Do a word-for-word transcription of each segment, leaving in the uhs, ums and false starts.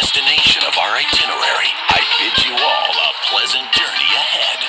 destination of our itinerary, I bid you all a pleasant journey ahead.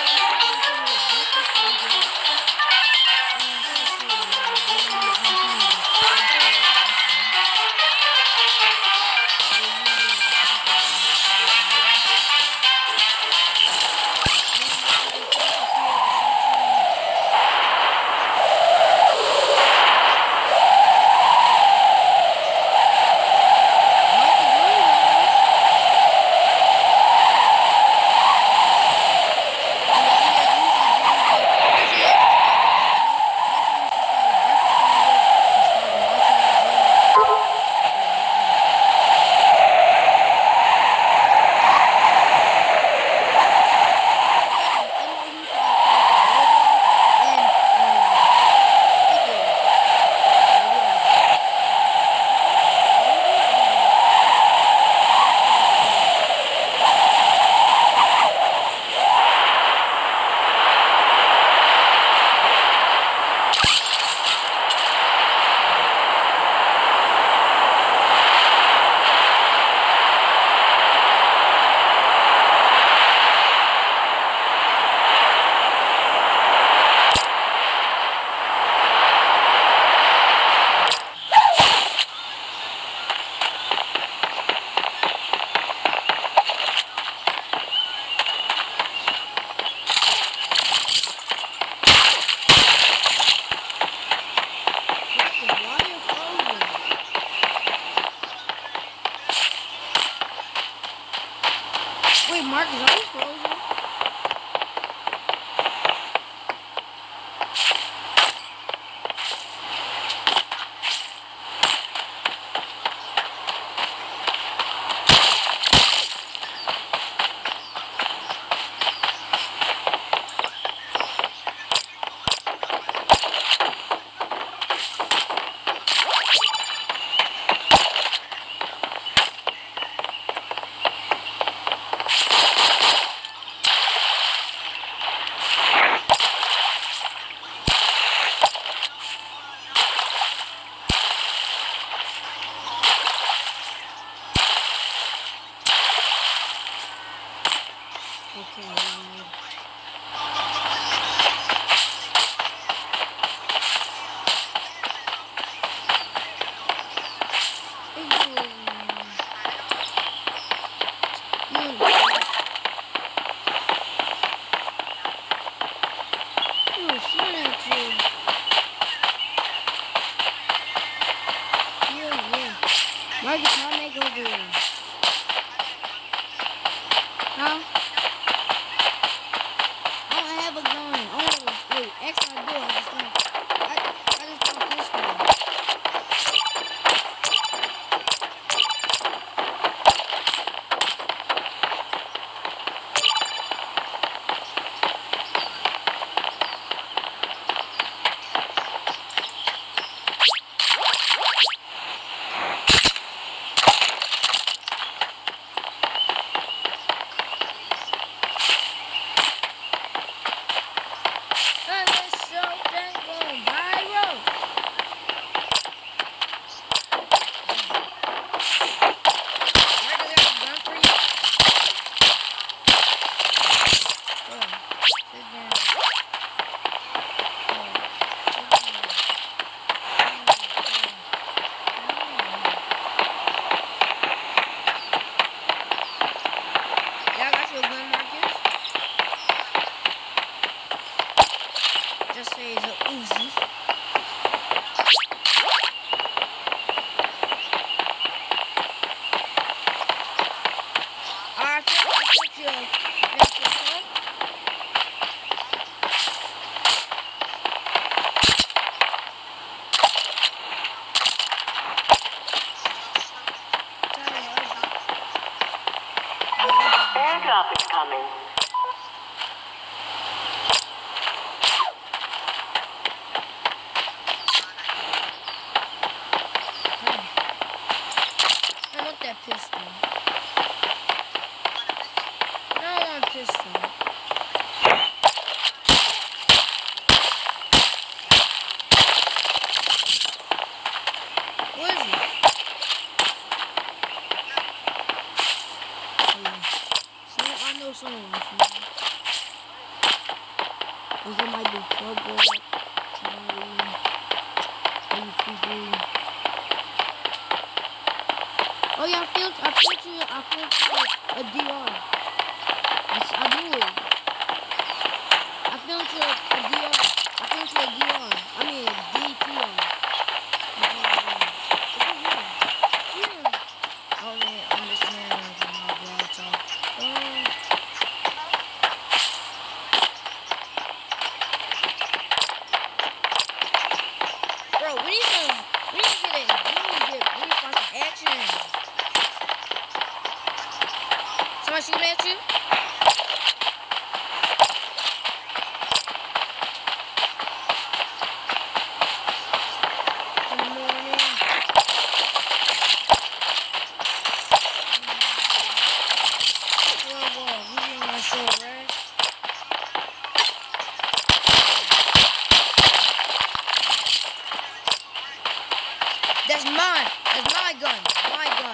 Wait, Mark is always frozen? Marcus, how may I go over there? Huh? I don't have a gun. Oh, wait, actually I do. I just don't. I, I just don't pistol. Just say it's a Uzi. I think I put your visual phone. Airdrop is coming. Pistol. No, I want a pistol. What is it? kill someone. Because it might be trouble. Oh yeah, I feel I feel you I feel you a D R. Yes, I do it. I feel you a D R. I feel you a D R. I mean a D T R. Yeah. Oh man, I'm just hearing from my blog talk. Oh. Bro, we need some we need to get it. We need to get we need to find some action. Somebody shooting at you? Good morning. Whoa, whoa, we ain't gonna show rest. That's mine. That's my gun. My gun.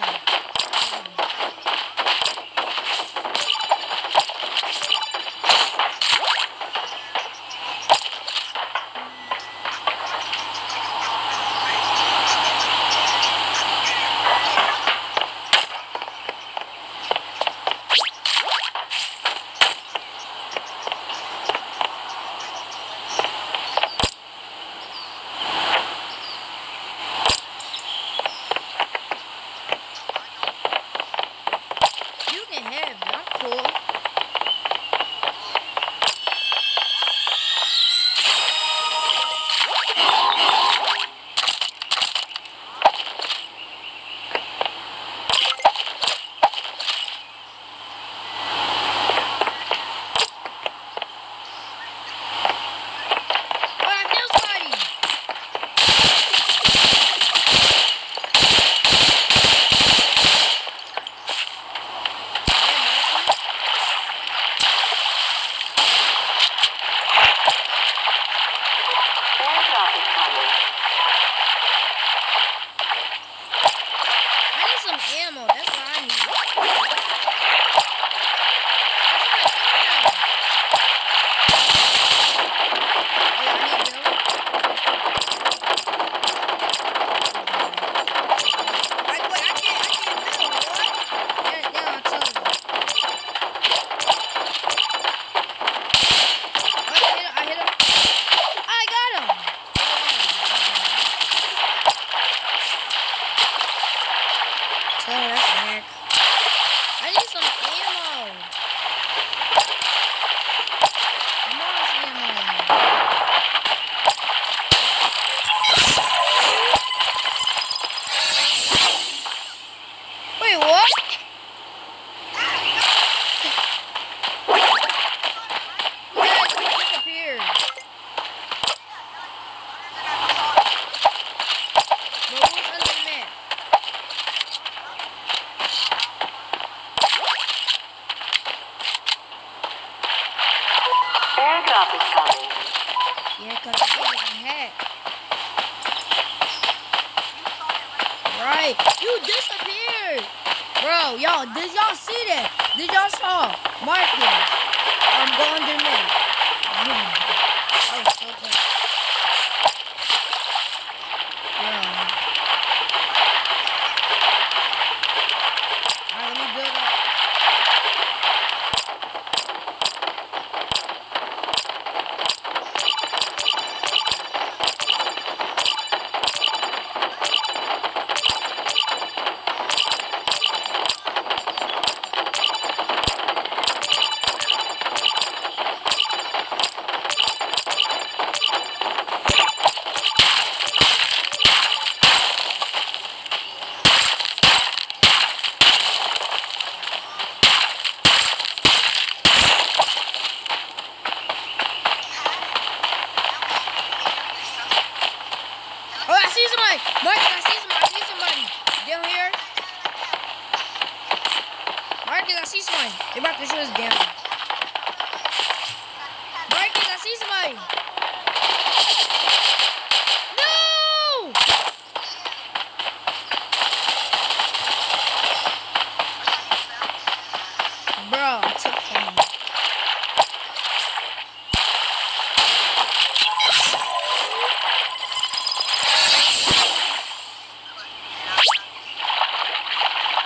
Ammo, that's what I need. Airdrop is coming. Yeah, cause it was a hack. Right, you disappeared, bro. Y'all, did y'all see that? Did y'all saw Marcus? I'm going to net. Yeah, that was so close. Yeah. Alright, let me build up. Marcus, I see somebody. I see somebody. Down here. Marcus, I see somebody. They're about to shoot us down. Marcus, I see somebody. No! Bro, I took from him.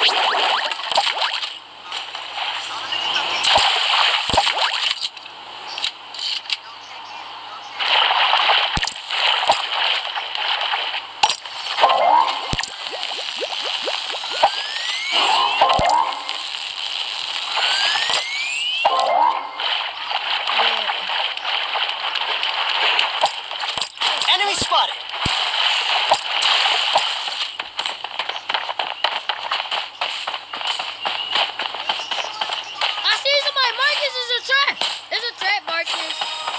Enemy spotted. I see somebody. Marcus is a trap. It's a trap, Marcus.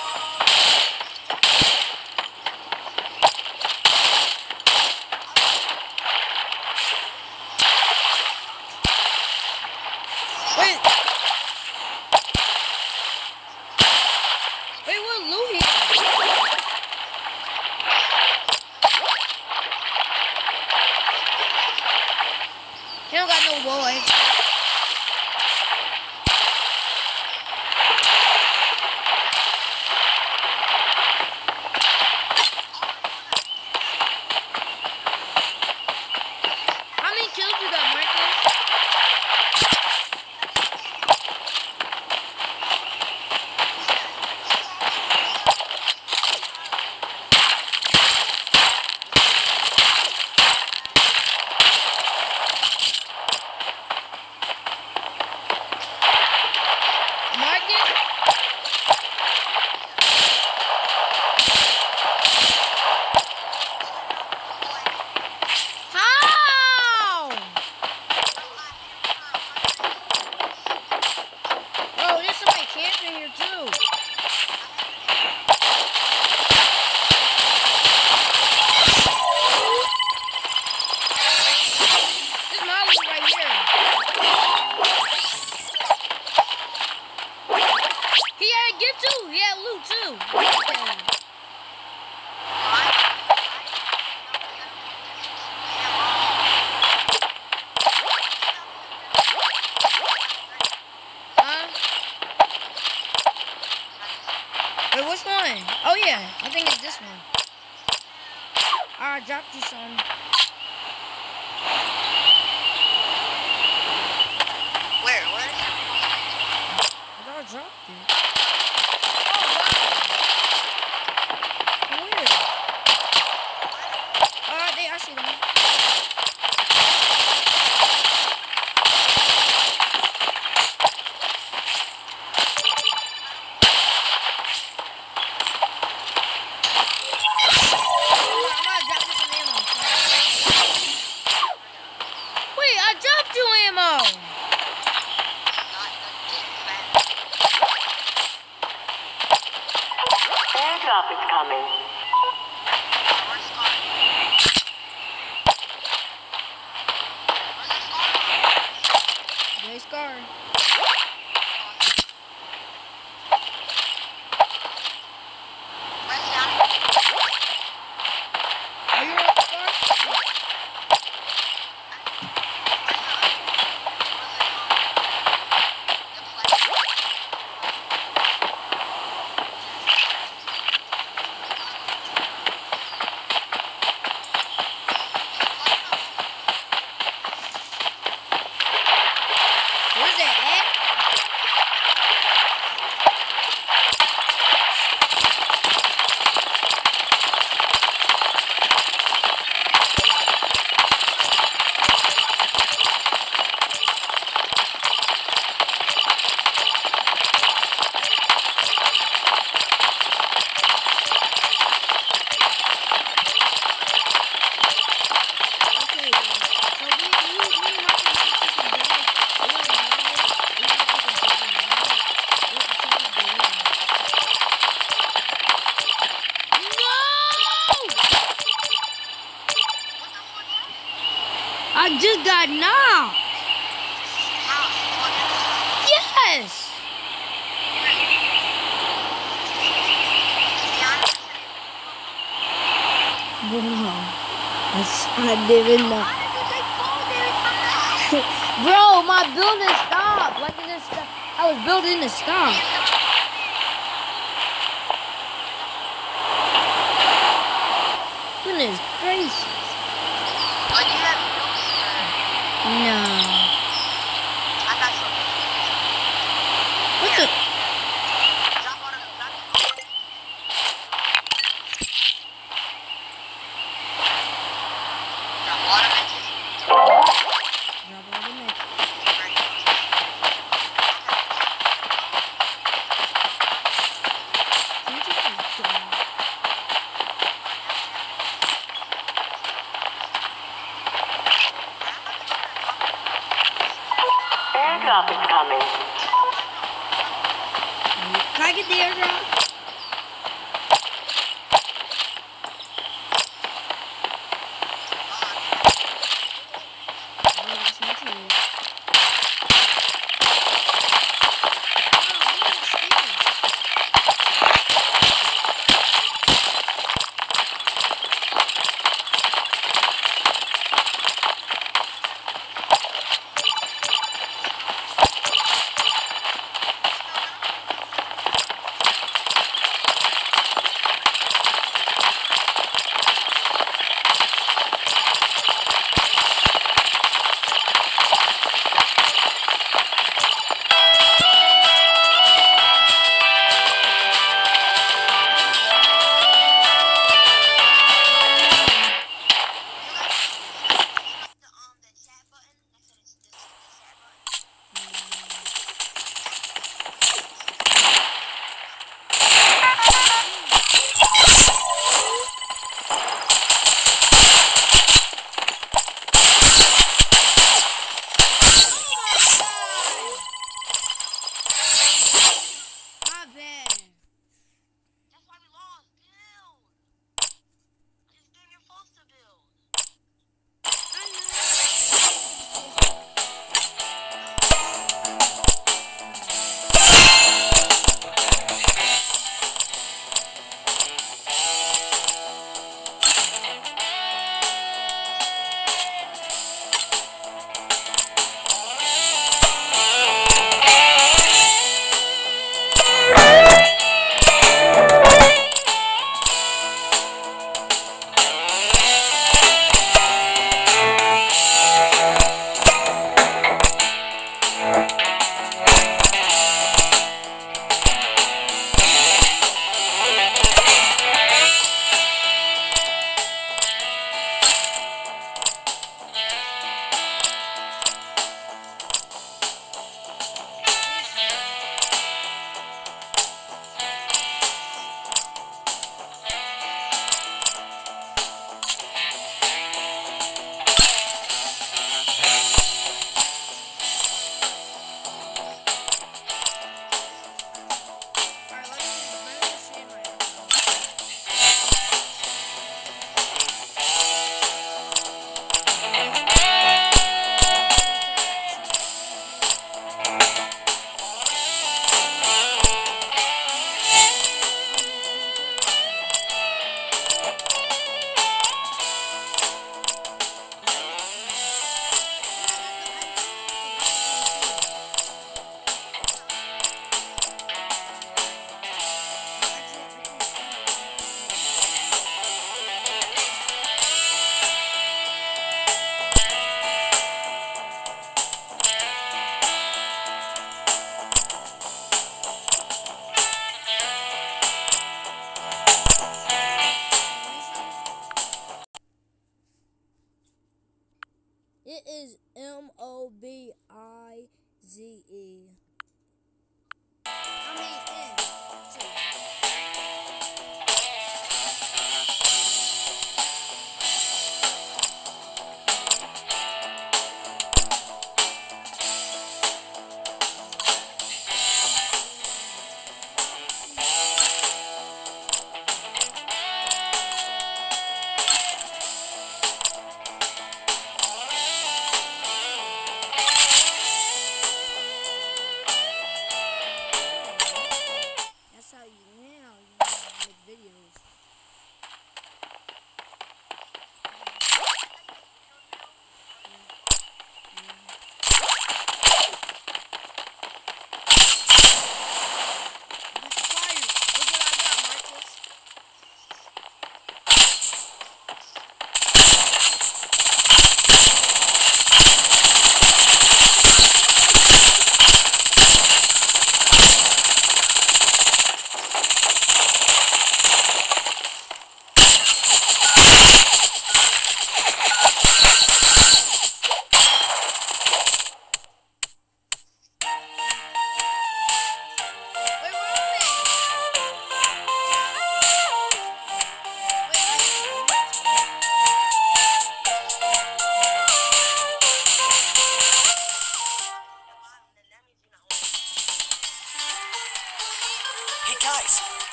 Wait. Wait, what loot here? He don't got no boys. How many kills you got, Marcus? Marcus? How? Oh, there's somebody camping here too. This is my loot right here. He had a gift too. He had loot too. Okay. Huh? Wait, which one? Oh yeah, I think it's this one. I dropped you some. Where? Where? I thought I dropped it. Oh wow. Where? Oh, right there, I see them. I'm gonna drop you some ammo. Wait, I dropped you ammo. Airdrop is coming. There's Scar. Are you on Scar? Where's that at? Okay, so we, we, we have to make a chicken dog. We don't know. We have to take a dog and dog. We have to take a dog. No! I just got knocked. Yes! Wow. That's, I didn't know. Bro, my building stopped. Like it just stopped. I was building to stop. Goodness gracious. No. Airdrop is coming. Can I get the airdrop? Oh, that's my team. It is M O B I Z E. I mean N.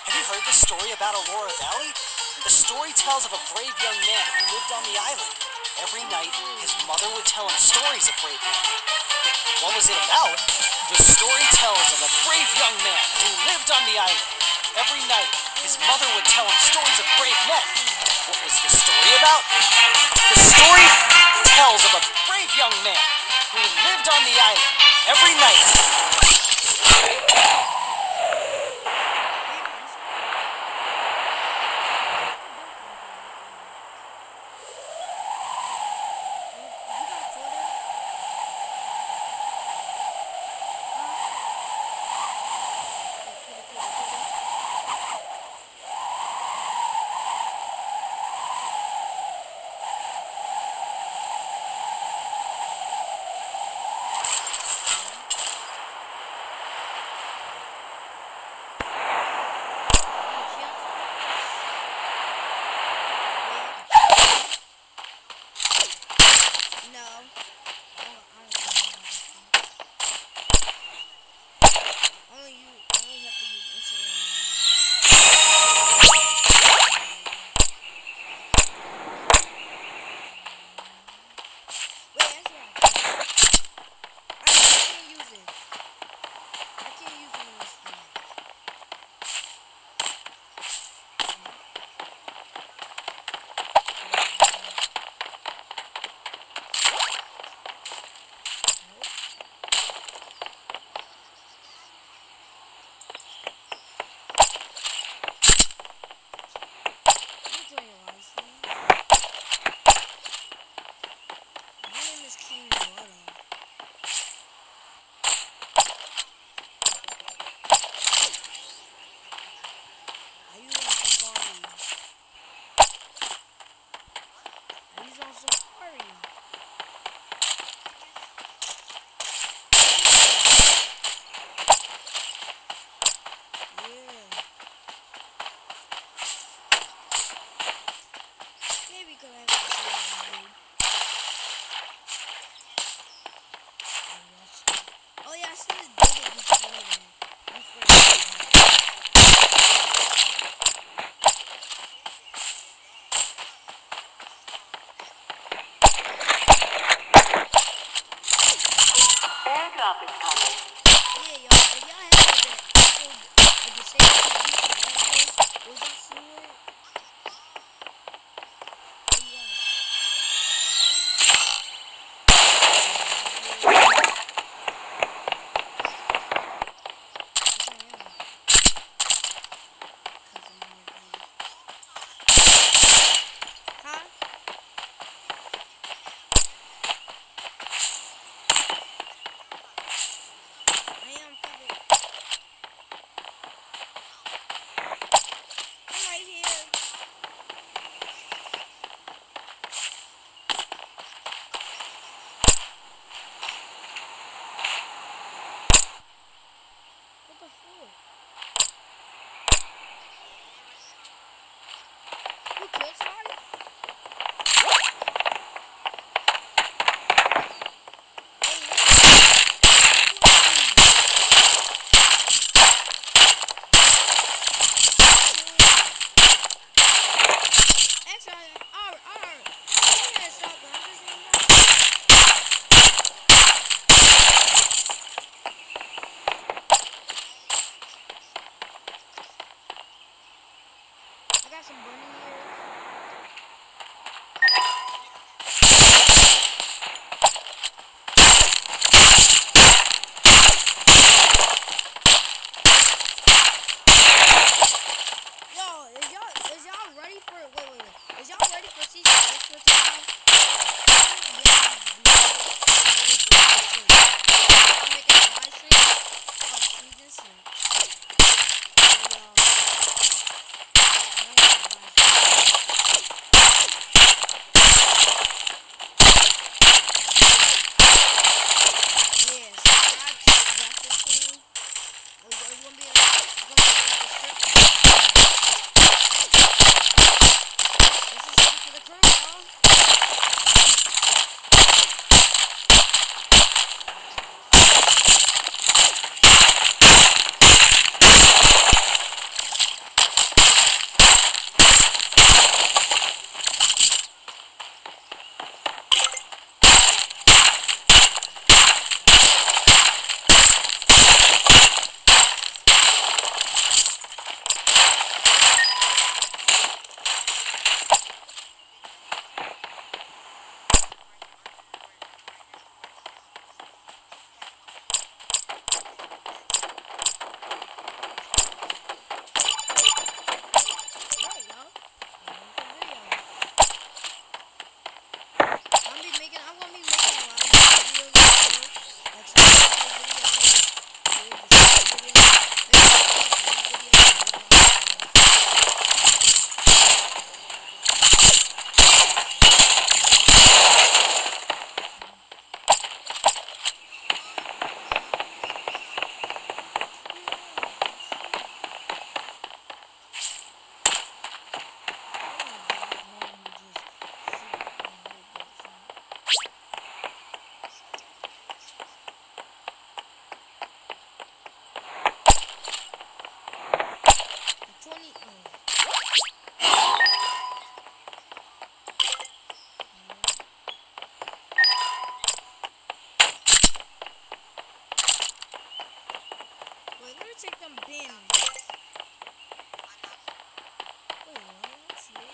Have you heard the story about Aurora Valley? The story tells of a brave young man who lived on the island. Every night, his mother would tell him stories of brave men. What was it about? The story tells of a brave young man who lived on the island. Every night, his mother would tell him stories of brave men. What was the story about? The story tells of a brave young man who lived on the island. Every night. Airdrop is coming. take them bins. Wait, what? Let's see it.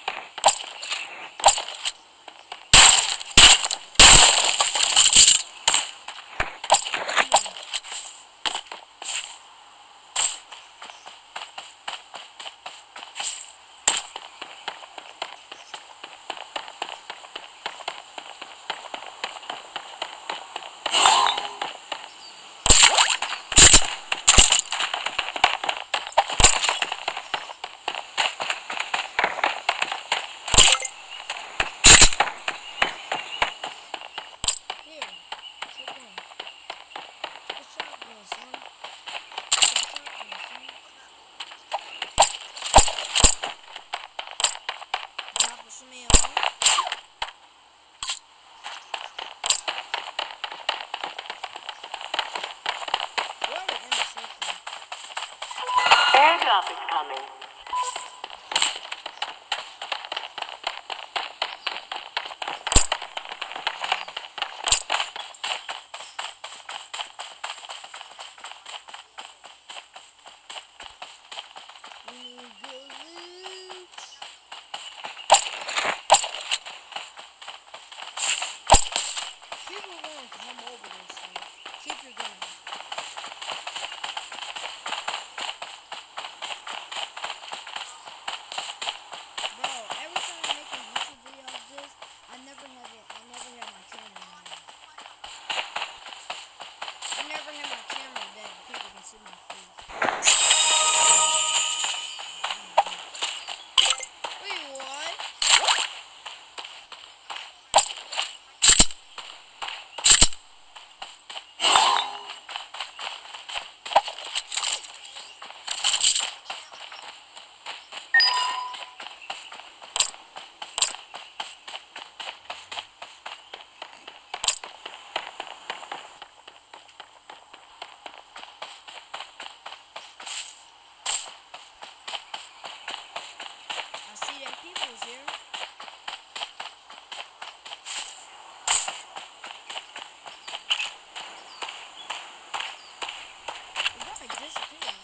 Airdrop is coming. People won't come over this thing. Keep your gun. Bro, every time I make a YouTube video of this, I never have it. I never have my camera on. I never have my camera that people can see my face. Wait, what? I see that people's here. The guy disappeared.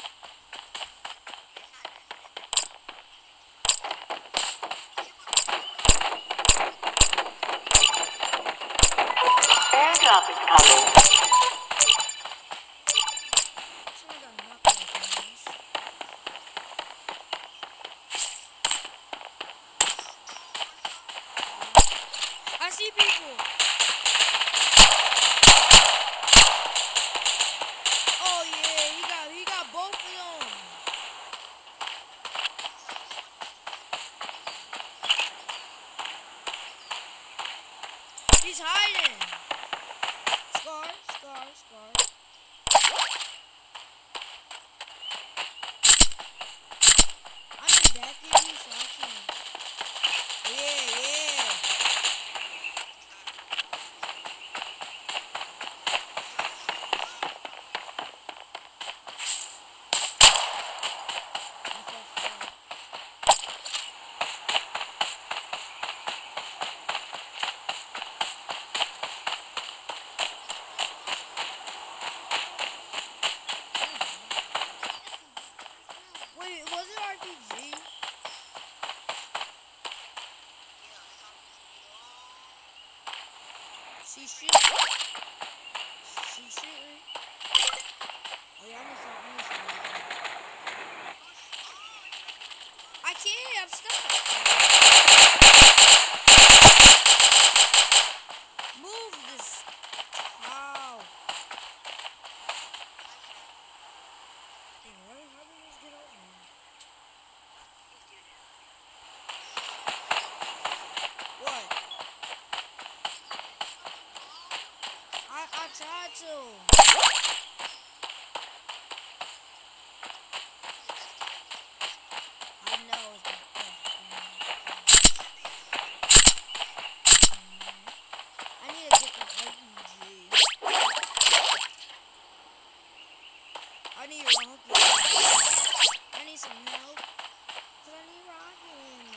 Airdrop is coming. Someone got knocked off the house. I see people. Oh yeah, he got he got both of them. He's hiding. Scar, scar, scar. I'm in back of you, so I can't. Yeah, yeah. I'm so sorry. Wait, was it R P G? She shoot. She shooting. Oh yeah, I need some. I need some. I can't. I'm stuck. Move this. How? Hey, what? How did this get over here? What? I I tried to. I know it's not I need to get the R P G. I need rocket. I need some help. Cause I need rocket.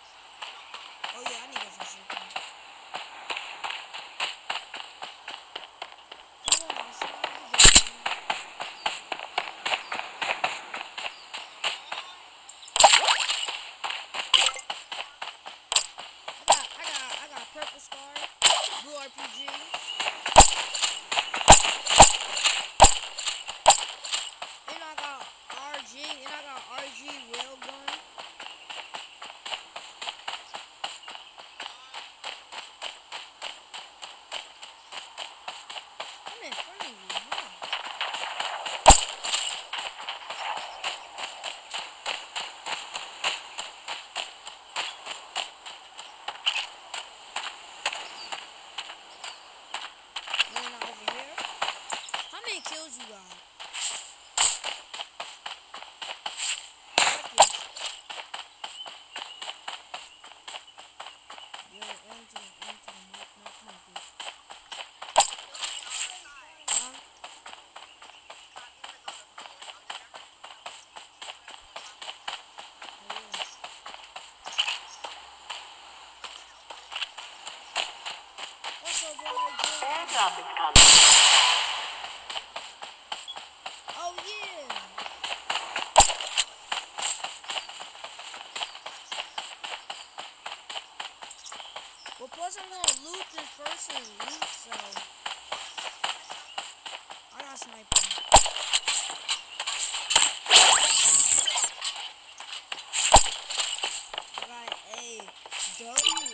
Oh yeah, I need to get some shit. R P G. And I got R G, and I got R G railgun. I'm in front of you, huh? And then over here. How many kills you got? Yeah, empty, empty, nope, nope, nope. Huh? Yeah. What's up, boy? Airdrop is coming. Oh, yeah. Well, plus I'm gonna loot this person's loot, so I got sniper. I got a W